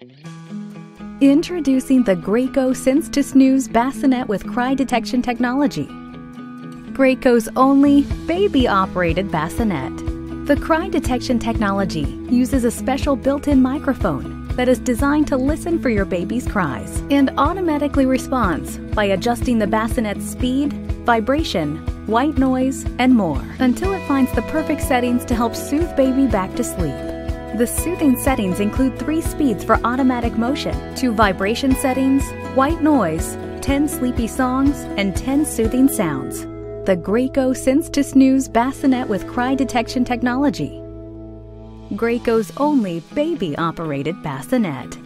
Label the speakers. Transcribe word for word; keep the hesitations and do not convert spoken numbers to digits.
Speaker 1: Introducing the Graco Sense to Snooze Bassinet with Cry Detection Technology. Graco's only baby-operated bassinet. The Cry Detection Technology uses a special built-in microphone that is designed to listen for your baby's cries and automatically responds by adjusting the bassinet's speed, vibration, white noise, and more until it finds the perfect settings to help soothe baby back to sleep. The soothing settings include three speeds for automatic motion, two vibration settings, white noise, ten sleepy songs, and ten soothing sounds. The Graco Sense to Snooze Bassinet with Cry Detection Technology. Graco's only baby-operated bassinet.